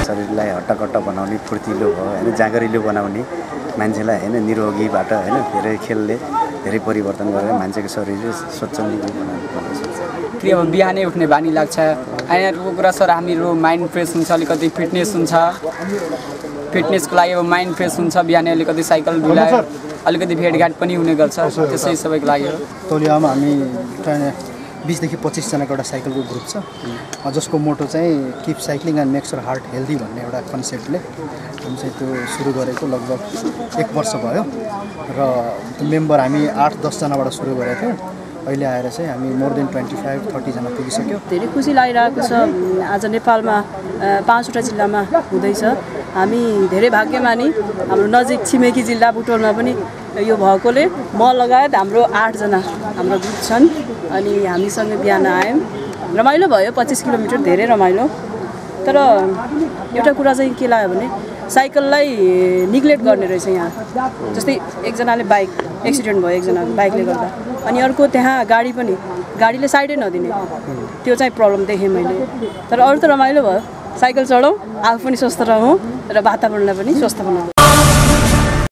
शरीरलाई हट्टकट्ट बनाउने, फुर्तिलो भयो हैन, जाँगरिलो बनाउने, मान्छेलाई हैन निरोगीबाट हैन धेरै खेलले धेरै परिवर्तन गरेर मान्छेको शरीर स्वच्छन्दी बनाउने पर्छ। फेरि अब बिहानै उठ्ने बानी लाग्छ। यहाँको कुरा सर हाम्रो माइन्ड फ्रेस हुन्छ, अलिकति फिटनेस हुन्छ। फिटनेसको लागि अब माइन्ड फ्रेस हुन्छ, बिहानै अलिकति साइकल डुलायो अलिकति भेटघाट पनि हुने गर्छ। त्यसै सबैको लागि हो। तौलियामा हामी 20 देखि 25 जनाको एउटा साइकलको ग्रुप छ, जसको मोटो चाहिँ keep cycling and makes your heart healthy भन्ने एउटा कन्सेप्टले हामी चाहिँ त्यो सुरु गरेको लगभग 1 वर्ष भयो र त्यो मेम्बर हामी 8-10 जनाबाट सुरु गरेको थियौँ। अहिले आएर चाहिँ हामी मोर देन 25-30 जना पुगिसक्यो। धेरै खुसी लागिरहेको छ। आज नेपालमा 5वटा जिल्लामा हुँदैछ। हामी धेरै भाग्यमानी। हाम्रो नजिक छिमेकी जिल्ला बुटोलमा पनि यो भएकोले म लगायत हाम्रो 8 जना हाम्रो ग्रुप छन् अनि हामीसँग बिहान आयौँ। रमाइलो भयो। 25 किलोमिटर धेरै रमाइलो। तर एउटा कुरा चाहिँ के लाग्यो भने साइकललाई निग्लेक्ट गर्ने रहेछ यहाँ। जस्तै एकजनाले बाइक एक्सिडेन्ट भयो, एकजनाको बाइकले गर्दा, अनि अर्को त्यहाँ गाडीले साइडै नदिने, त्यो चाहिँ प्रब्लम देखेँ मैले। तर अरू त रमाइलो भयो। साइकल चढौँ, आफू पनि स्वस्थ रहौँ र वातावरणलाई पनि स्वस्थ बनाऊँ।